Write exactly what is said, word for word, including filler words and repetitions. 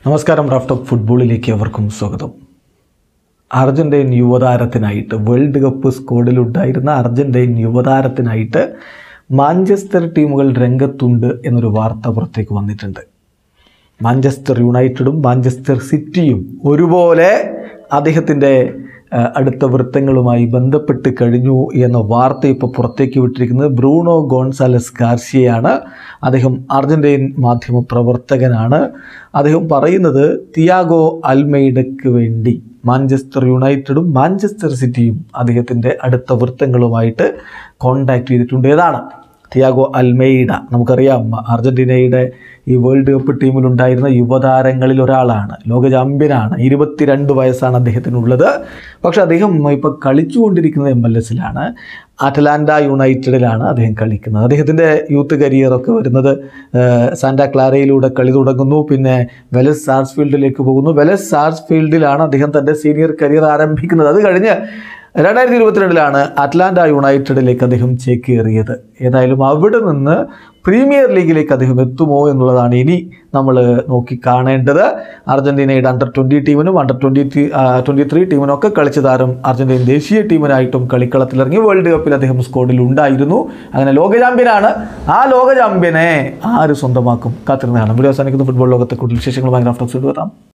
നമസ്കാരം. Raf talk ഫുട്ബോളിലേക്ക് അവർക്കും സ്വാഗതം. അർജൻറ്റീൻ യുവതാരത്തിനായിട്ട് വേൾഡ് കപ്പ് സ്ക്വാഡിലുണ്ടായിരുന്ന അർജൻറ്റീൻ യുവതാരത്തിനായിട്ട് മാഞ്ചസ്റ്റർ ടീമുകൾ രംഗത്തുണ്ട് എന്നൊരു വാർത്ത പുറത്തേക്ക് വന്നിട്ടുണ്ട്. മാഞ്ചസ്റ്റർ യുണൈറ്റഡും മാഞ്ചസ്റ്റർ സിറ്റിയും ഒരുപോലെ അദ്ദേഹത്തിൻ്റെ അടുത്ത വൃത്തങ്ങളുമായി ബന്ധപ്പെട്ട് കഴിഞ്ഞു എന്ന വാർത്ത ഇപ്പോൾ പുറത്തേക്ക് വിട്ടിരിക്കുന്നത് ബ്രൂണോ ഗോൺസാലസ് ഗാർസിയയാണ്. അദ്ദേഹം അർജൻറ്റീൻ മാധ്യമ പ്രവർത്തകനാണ്. അദ്ദേഹം പറയുന്നത് തിയാഗോ അൽമെയ്ഡയ്ക്ക് വേണ്ടി മാഞ്ചസ്റ്റർ യുണൈറ്റഡും മാഞ്ചസ്റ്റർ സിറ്റിയും അദ്ദേഹത്തിൻ്റെ അടുത്ത വൃത്തങ്ങളുമായിട്ട് കോൺടാക്റ്റ് ചെയ്തിട്ടുണ്ട്. ഏതാണ് തിയാഗോ അൽമെയ്ഡ? നമുക്കറിയാം, അർജൻറ്റീനയുടെ ഈ വേൾഡ് കപ്പ് ടീമിലുണ്ടായിരുന്ന യുവതാരങ്ങളിൽ ഒരാളാണ്. ലോക ചാമ്പ്യനാണ്. ഇരുപത്തിരണ്ട് വയസ്സാണ് അദ്ദേഹത്തിനുള്ളത്. പക്ഷേ അദ്ദേഹം ഇപ്പോൾ കളിച്ചുകൊണ്ടിരിക്കുന്നത് എം എൽ എസിലാണ്. അറ്റ്ലാന്റ യുണൈറ്റഡിലാണ് അദ്ദേഹം കളിക്കുന്നത്. അദ്ദേഹത്തിൻ്റെ യൂത്ത് കരിയറൊക്കെ വരുന്നത് സാന്റാ ക്ലാരയിലൂടെ കളി തുടങ്ങുന്നു. പിന്നെ വെലസ് സാർസ്ഫീൽഡിലേക്ക് പോകുന്നു. വെലസ് സാർസ്ഫീൽഡിലാണ് അദ്ദേഹം തൻ്റെ സീനിയർ കരിയർ ആരംഭിക്കുന്നത്. അത് കഴിഞ്ഞ് രണ്ടായിരത്തി ഇരുപത്തിരണ്ടിലാണ് അറ്റ്ലാന്റ യുണൈറ്റഡിലേക്ക് അദ്ദേഹം ചേക്കേറിയത്. ഏതായാലും അവിടെ നിന്ന് പ്രീമിയർ ലീഗിലേക്ക് അദ്ദേഹം എത്തുമോ എന്നുള്ളതാണ് ഇനി നമ്മൾ നോക്കി കാണേണ്ടത്. അർജൻറ്റീനയുടെ അണ്ടർ ട്വൻറ്റി ടീമിനും under twenty three twenty three ടീമിനൊക്കെ കളിച്ച താരം അർജൻറ്റീൻ ദേശീയ ടീമിനായിട്ടും കളിക്കളത്തിലിറങ്ങി. വേൾഡ് കപ്പിൽ അദ്ദേഹം സ്ക്വാഡിൽ ഉണ്ടായിരുന്നു. അങ്ങനെ ലോക ചാമ്പ്യനാണ്. ആ ലോക ചാമ്പ്യനെ ആര് സ്വന്തമാക്കും? കാത്തിരുന്ന് കാണാം. വീഡിയോ അവസാനിക്കുന്ന ഫുട്ബോൾ ലോകത്തെ കൂടുതൽ വിശേഷങ്ങളുമായി റാഫ് ടോക്സ് എത്താം.